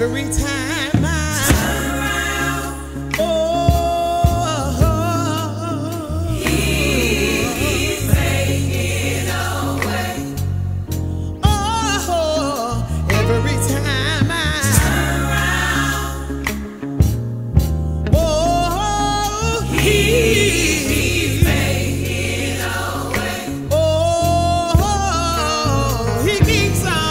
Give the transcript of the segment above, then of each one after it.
every time I turn around. Oh, He's making a way. Oh, every time I turn around. Oh, He's making a way. Oh, He keeps on.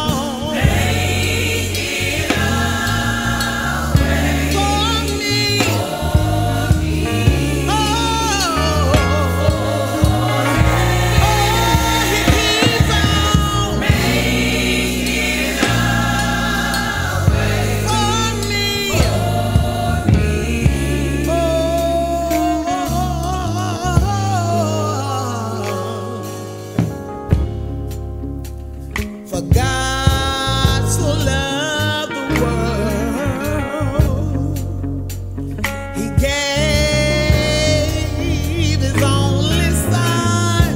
For God so loved the world, He gave His only Son,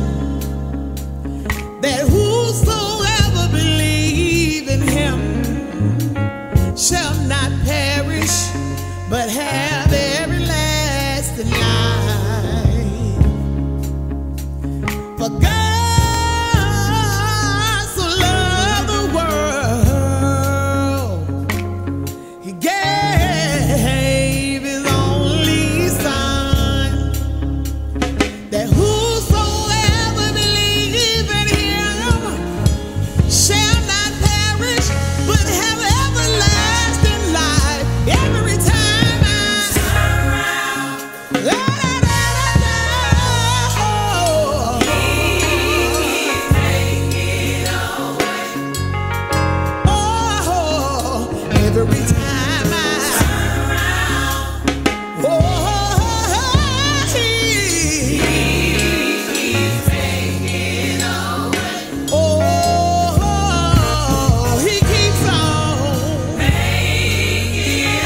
that whosoever believe in Him shall not perish, but have everlasting life. For God every time I turn around, oh, He's making a way. Oh, He keeps on making a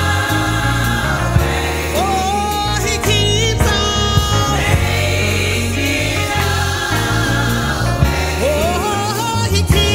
way. Oh, He keeps on making a way. Oh, He keeps